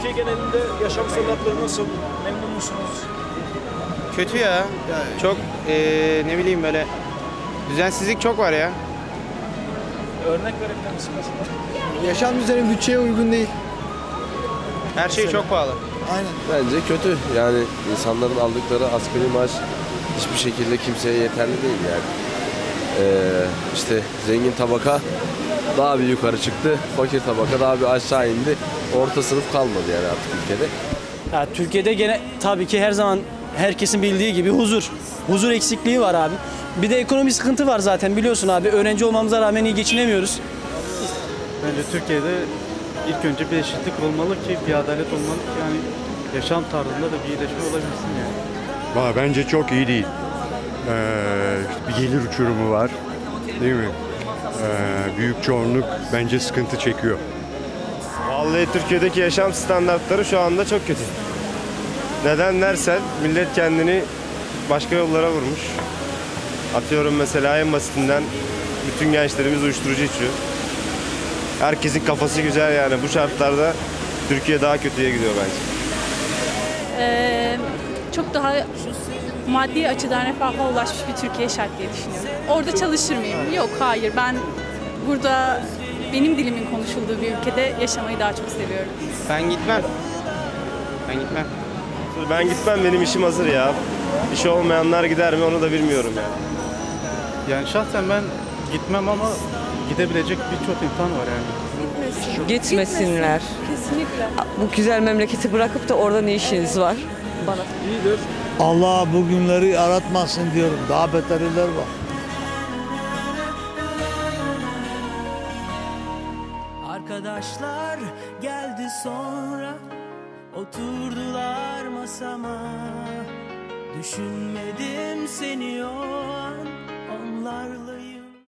Türkiye genelinde yaşam standartları nasıl? Memnun musunuz? Kötü ya. Çok ne bileyim böyle düzensizlik çok var ya. Örnek verebilir misin mesela? Yaşam düzeni bütçeye uygun değil. Her şey çok pahalı. Aynen. Bence kötü. Yani insanların aldıkları asgari maaş hiçbir şekilde kimseye yeterli değil yani. İşte zengin tabaka daha bir yukarı çıktı, fakir tabaka daha bir aşağı indi. Orta sınıf kalmadı yani artık ülkede. Ya Türkiye'de gene tabii ki her zaman herkesin bildiği gibi huzur eksikliği var abi. Bir de ekonomi sıkıntı var zaten biliyorsun abi. Öğrenci olmamıza rağmen iyi geçinemiyoruz. Bence Türkiye'de ilk önce bir eşitlik olmalı ki bir adalet olmalı ki yani yaşam tarzında da bir iyileşme olabilsin yani. Bence çok iyi değil. Bir gelir uçurumu var, değil mi? Büyük çoğunluk bence sıkıntı çekiyor. Vallahi Türkiye'deki yaşam standartları şu anda çok kötü. Neden dersen millet kendini başka yollara vurmuş. Atıyorum mesela en basitinden bütün gençlerimiz uyuşturucu içiyor. Herkesin kafası güzel yani bu şartlarda Türkiye daha kötüye gidiyor bence. Çok daha maddi açıdan refaha ulaşmış bir Türkiye şart diye düşünüyorum. Orada çalışır mıyım? Yok, hayır. Ben burada benim dilimin konuşulduğu bir ülkede yaşamayı daha çok seviyorum. Ben gitmem. Ben gitmem, benim işim hazır ya. İşi olmayanlar gider mi onu da bilmiyorum yani. Yani şahsen ben gitmem ama gidebilecek birçok insan var yani. Gitmesinler. Kesinlikle. Bu güzel memleketi bırakıp da orada ne işiniz var? Bana. İyidir. Allah bugünleri aratmasın diyorum. Daha beterler var. Arkadaşlar geldi sonra, oturdular masama. Düşünmedim seni o an, onlarla